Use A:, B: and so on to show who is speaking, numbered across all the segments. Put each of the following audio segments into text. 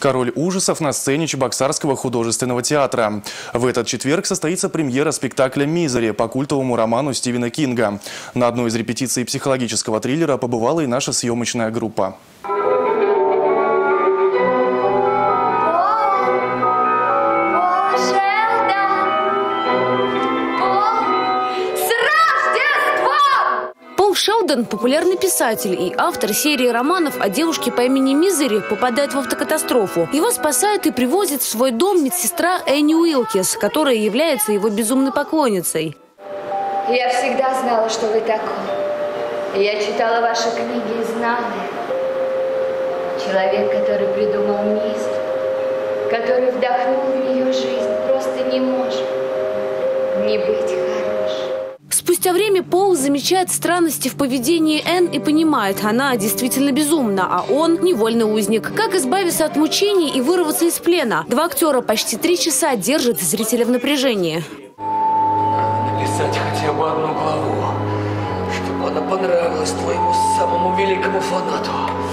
A: Король ужасов на сцене Чебоксарского художественного театра. В этот четверг состоится премьера спектакля «Мизери» по культовому роману Стивена Кинга. На одной из репетиций психологического триллера побывала и наша съемочная группа.
B: Шелдон – популярный писатель и автор серии романов о девушке по имени Мизери, попадает в автокатастрофу. Его спасает и привозит в свой дом медсестра Энни Уилкис, которая является его безумной поклонницей.
C: Я всегда знала, что вы такой. Я читала ваши книги и знала. Человек, который придумал мизер, который вдохнул в нее жизнь, просто не может не быть хорошим.
B: Спустя время Пол замечает странности в поведении Энн и понимает, она действительно безумна, а он – невольный узник. Как избавиться от мучений и вырваться из плена? Два актера почти 3 часа держат зрителя в напряжении.
D: Надо написать хотя бы одну главу, чтобы она понравилась твоему самому великому фанату.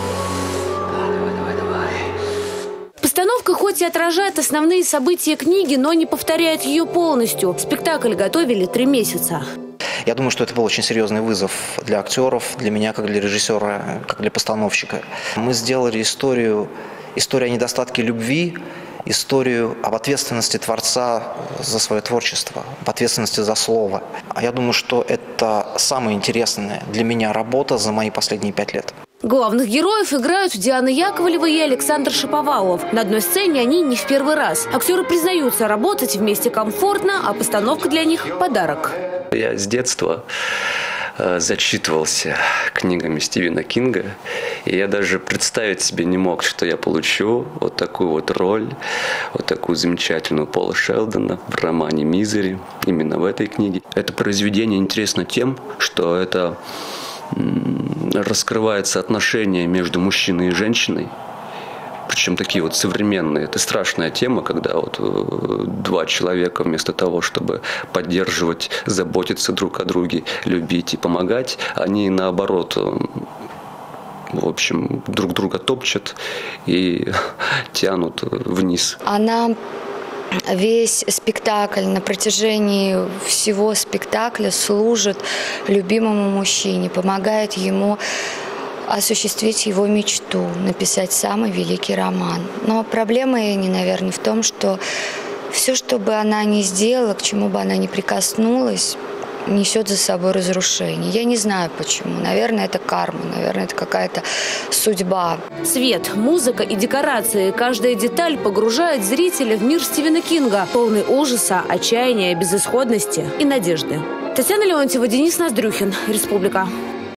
D: Давай.
B: Постановка хоть и отражает основные события книги, но не повторяет ее полностью. Спектакль готовили 3 месяца.
E: Я думаю, что это был очень серьезный вызов для актеров, для меня, как для режиссера, как для постановщика. Мы сделали историю о недостатке любви, историю об ответственности творца за свое творчество, об ответственности за слово. А я думаю, что это самая интересная для меня работа за мои последние 5 лет.
B: Главных героев играют Диана Яковлева и Александр Шаповалов. На одной сцене они не в первый раз. Актеры признаются, работать вместе комфортно, а постановка для них – подарок.
F: Я с детства зачитывался книгами Стивена Кинга, и я даже представить себе не мог, что я получу вот такую вот роль, вот такую замечательную Пола Шелдона в романе «Мизери», именно в этой книге. Это произведение интересно тем, что это раскрывается отношения между мужчиной и женщиной, причем такие вот современные. Это страшная тема, когда вот 2 человека вместо того, чтобы поддерживать, заботиться друг о друге, любить и помогать, они наоборот, в общем, друг друга топчут и тянут вниз.
C: Она весь спектакль, на протяжении всего спектакля служит любимому мужчине, помогает ему осуществить его мечту, написать самый великий роман. Но проблема Энни, наверное, в том, что все, что бы она ни сделала, к чему бы она ни прикоснулась, несет за собой разрушение. Я не знаю почему. Наверное, это карма, наверное, это какая-то судьба.
B: Свет, музыка и декорации. Каждая деталь погружает зрителя в мир Стивена Кинга, полный ужаса, отчаяния, безысходности и надежды. Татьяна Леонтьева, Денис Ноздрюхин, Республика.